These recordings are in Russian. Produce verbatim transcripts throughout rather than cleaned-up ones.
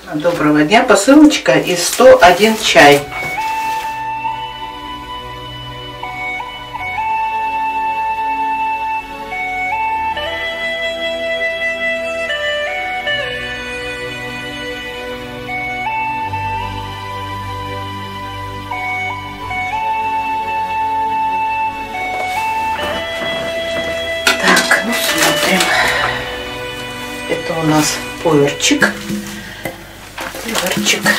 Доброго дня, посылочка из сто один чай. Так, ну смотрим. Это у нас пуэрчик. Пуэрчик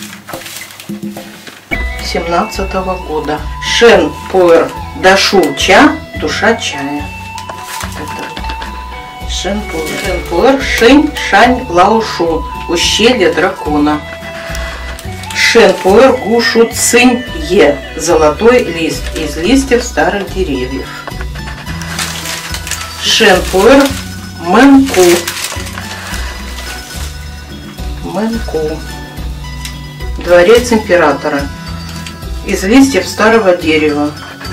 семнадцатого года. Шен пуэр дашу ча, душа чая. Это вот. Шен пуэр. Шен пуэр шень шань лаушу. Ущелье дракона. Шен пуэр гушу цинь е. Золотой лист из листьев старых деревьев. Шен пуэр мэнку. Мэнку. Дворец императора. Из листьев старого дерева.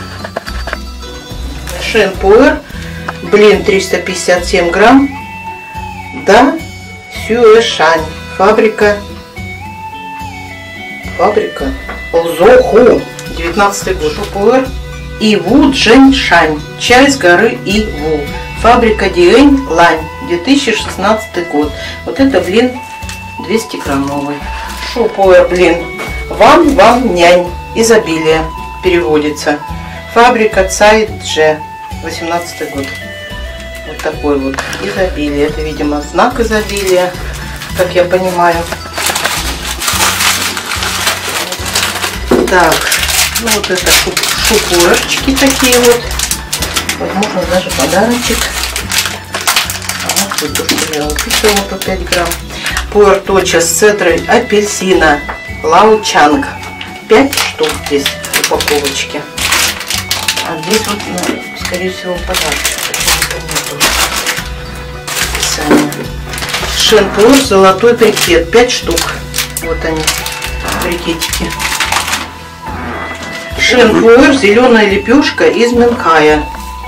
Шен пуэр. Блин, триста пятьдесят семь грамм. Да, Сюэшань. Фабрика. Фабрика. Лзоху. девятнадцатый год. Пуэр. Иву Джэньшань. Чай с горы Иву. Фабрика Диэнь Лань. две тысячи шестнадцатый год. Вот это, блин, двести граммовый. Шупуэр, блин. Ван Ван Нянь. Изобилие переводится. Фабрика Цай Дже. восемнадцатый год. Вот такой вот изобилие. Это, видимо, знак изобилия, как я понимаю. Так, ну вот это шуп, шупуэрчики такие вот. Возможно, даже подарочек. А, тут тоже я уписала по пять грамм. Пуэр точа с цедрой апельсина. Лао Чанг. пять штук здесь в упаковочке. А здесь вот, ну, скорее всего, подарочек. Шен пуэр золотой брикет. пять штук. Вот они, брикетики. Шен пуэр зеленая лепешка из Минхая.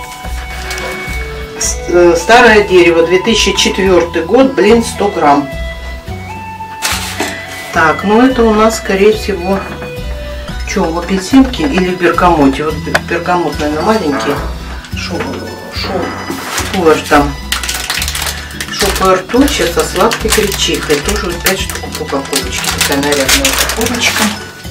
Старое дерево, две тысячи четвёртый год, блин, сто грамм. Так, ну это у нас, скорее всего, что, в апельсинке или в бергамоте? Вот бергамот, наверное, маленький. Шо, шо, пуэр там. Шупуэр точа со сладкой гречихой. Тоже вот пять штук в упаковочке. Такая нарядная упаковочка.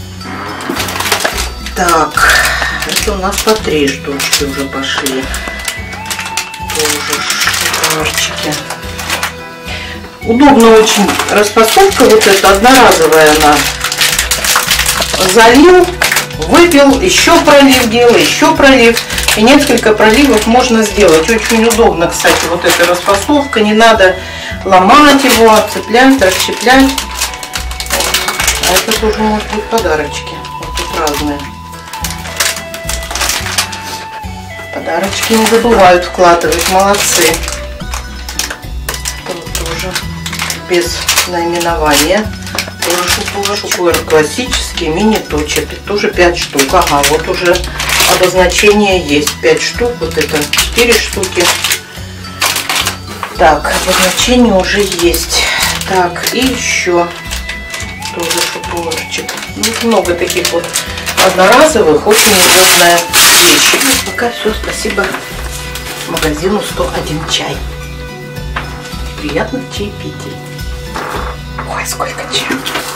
Так, это у нас по три штучки уже пошли. Тоже шупуэрчики. Удобно очень распаковка, вот эта одноразовая она. Залил, выпил, еще пролив делал, еще пролив. И несколько проливов можно сделать. Очень удобно, кстати, вот эта распаковка. Не надо ломать его, цеплять, расщеплять. А это тоже может быть подарочки. Вот тут разные. Подарочки не забывают вкладывать. Молодцы. Тут тоже без наименования. Тоже шупуэр. Шупуэр классический, мини-точа. Тоже пять штук. Ага, вот уже обозначение есть. пять штук. Вот это четыре штуки. Так, обозначение уже есть. Так, и еще тоже шупуэрчик. Ну, много таких вот одноразовых, очень удобная вещь. Ну, пока все. Спасибо магазину сто один чай. Приятных чаепитий. Ой, сколько чая.